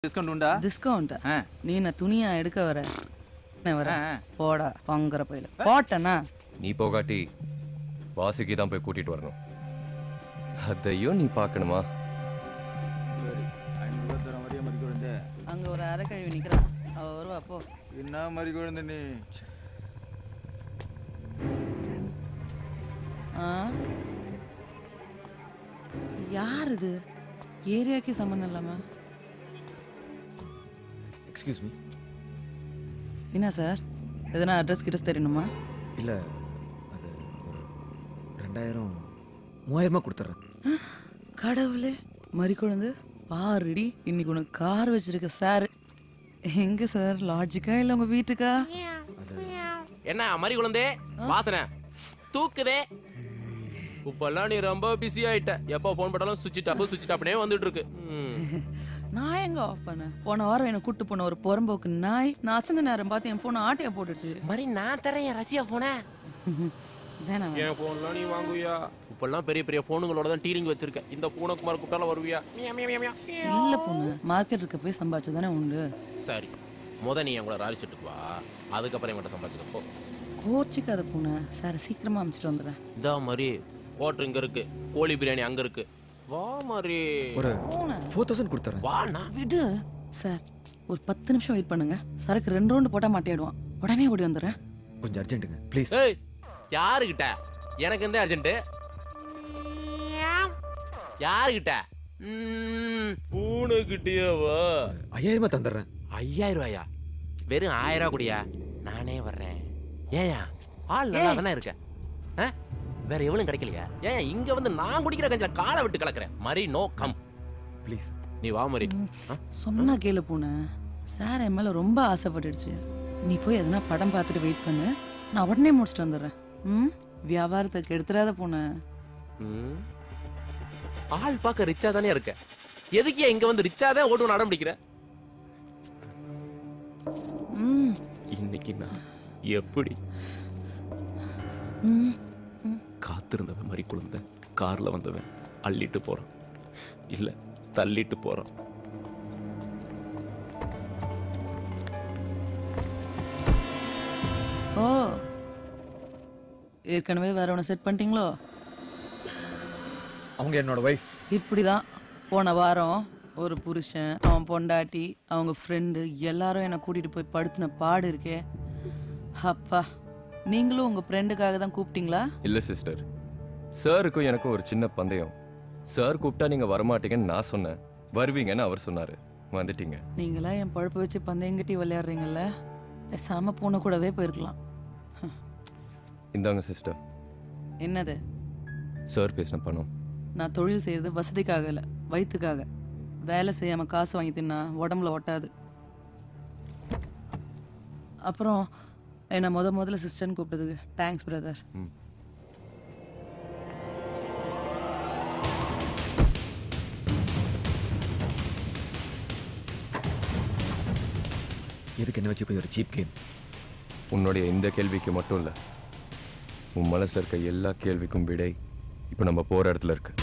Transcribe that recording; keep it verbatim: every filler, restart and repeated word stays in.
Discount உண்டா? Discount நீ என்ன துணியா எடுக்க வர வர போடா பங்கற பையில போட்டனா நீ போகாட்டி வாசுகி தான் போய் கூட்டிட்டு வரணும். அதையும் நீ பார்க்கணுமா? சரி ஐநூறு தர மாதிரியே மதி குழந்தை அங்க ஒரு அரை கழுவி நிக்கிறான். அவ வருவா போ. என்ன மதி குழந்தை நீ? ஆ யார் இது? ஏரியாக்கு சம்பந்தம் இல்லாம. Excuse me. என்ன சார் எதனா அட்ரஸ் கிட்ட தெரியணுமா? இல்லை அது ஒரு ரெண்டாயிரம் மூவாயிரமா கொடுத்துட்றேன். கடவுளே மறி குழந்தை பாருடி இன்னைக்கு உனக்கு கார் வச்சிருக்க சார். எங்க சார் லாட்ஜிக்கா இல்லை உங்க வீட்டுக்கா? என்ன மறி குழந்தை வாசனை தூக்குதே. இப்பெல்லாம் நீ ரொம்ப பிஸி ஆயிட்ட. எப்போ போன் பண்ணாலும் சுவிட்ச் டாப் சுவிட்ச் டாப்னே வந்துட்டு இருக்கு. நான் எங்க ஆஃப் பண்ணேன்? போன வாரம் என்ன கூட்டு போன ஒரு புறம்போக்கு நாய் நான் அசந்த நேரம் பார்த்து என் போனை ஆட்டையா போட்டுடுச்சு. மாதிரி நான் தரேன் என் ரசியா போன வேணாம் என் போன்லாம் நீ வாங்குவியா? இப்பெல்லாம் பெரிய பெரிய போனுங்களோட தான் டீலிங் வச்சிருக்க. இந்த பூனை குமார் கூப்பிட்டாலும் வருவியா? இல்ல பொண்ணு மார்க்கெட் இருக்க போய் சம்பாதிச்சு தானே உண்டு. சரி முத நீ எங்களோட ராலி செட்டுக்கு வா, அதுக்கப்புறம் என்கிட்ட சம்பாதிச்சுக்கப்போ. கோச்சிக்காத பொண்ணு சார் சீக்கிரமா அனுப்பிச்சிட்டு வந்துடுறேன். இதா மாதிரி ஹோட்டல் இங்க இருக்கு, கோழி பிரியாணி அங்க இருக்கு. வா மாதிரி ஒரு ஃபோர் தௌசண்ட் கொடுத்துறேன். வாண்ணா விடு சார். ஒரு பத்து நிமிஷம் வெயிட் பண்ணுங்க. சரக்கு ரெண்டு ரவுண்டு போட்டா மாட்டிடுவான். உடனே ஓடி வந்துடுறேன். கொஞ்சம் அர்ஜென்ட்டுங்க ப்ளீஸ். ஏய் யாருக்கிட்ட? எனக்கு எந்த அர்ஜென்ட்? யாருக்கிட்ட? பூனைக்கிட்டேவா? ஐயாயிரமா தந்துடுறேன். ஐயாயிரம் ரூபாயா? வெறும் ஆயிரம் ரூபா கூடியா? நானே வர்றேன். ஏயா ஆள் நல்லா தானே இருக்க? வேற எவ்வளவு கிடைக்கலையா? ஏன் இங்க வந்து நான் குடிக்கிற கஞ்சல காலை விட்டு கலக்குறேன். Mari no come please. நீ வா மரி. சொன்னா கேளு பூனை. சார் என் மேல ரொம்ப ஆசைப்பட்டுடுச்சு. நீ போய் எதனா படம் பார்த்துட்டு வெயிட் பண்ணு. நான் உடனே முடிச்சுட்டு வந்துடுறேன். ம் வியாபாரத்தை கெடுத்துறாத பூனை. ஆள் பார்க்க ரிச்சா தானே இருக்க. எதுக்கு இங்க வந்து ரிச்சாதான் ஓடுவன் அடம் பிடிக்கிற? இன்னைக்கு நான் எப்படி காத்திருந்தவன் மாதிரி குழந்தை கார்ல வந்தவன் அள்ளிட்டு போறான், இல்ல தள்ளிட்டு போறான். ஓ ஏற்கனவே வேற ஒன்று செட் பண்ணிட்டீங்களோ? அவங்க என்னோட வைஃப். இப்படிதான் போன வாரம் ஒரு புருஷன் அவன் பொண்டாட்டி அவங்க ஃப்ரெண்டு எல்லாரும் என்னை கூட்டிட்டு போய் படுத்தின பாடு இருக்கே. அப்பா நீங்களும் உங்க ஃப்ரெண்டுக்காக தான் கூப்பிட்டீங்களா? இல்ல சிஸ்டர், சாருக்கும் எனக்கும் ஒரு சின்ன பந்தயம். சார் கூப்பிட்டா நீங்க வரமாட்டீங்கன்னு நான் சொன்னேன், வருவீங்கன்னு அவர் சொன்னாரு. வந்துட்டீங்க. நீங்களா என் பழப்ப வச்சு பந்தயம் கட்டி விளையாடுறீங்கல்ல. பேசாம பூனை கூடவே போயிருக்கலாம். இந்தாங்க சிஸ்டர். என்னது? சார் பேசின பணம். நான் தொழில் செய்யறது வசதிக்காக இல்லை, வயிற்றுக்காக. வேலை செய்யாம காசு வாங்கி தின்னா உடம்புல ஒட்டாது. அப்புறம் என்ன முத முதல்ல சிஸ்டர்னு கூப்பிட்டதுக்கு தேங்க்ஸ் பிரதர். எதுக்கு என்ன வச்சு போய் ஒரு சீப் கேம்? உன்னுடைய இந்த கேள்விக்கு மட்டும் இல்லை, உன் மனசில் இருக்க எல்லா கேள்விக்கும் விடை இப்போ நம்ம போகிற இடத்துல இருக்கு.